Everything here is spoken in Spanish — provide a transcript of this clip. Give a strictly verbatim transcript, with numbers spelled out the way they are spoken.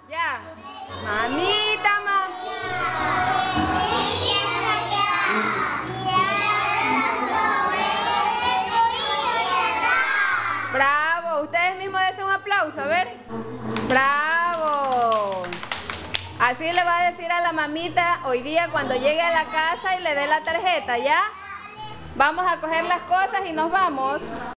Ya. Mamita, mamá. Bravo. Ustedes mismos den un aplauso, a ver. Bravo. Así le va a decir a la mamita hoy día cuando llegue a la casa y le dé la tarjeta, ¿ya? Vamos a coger las cosas y nos vamos.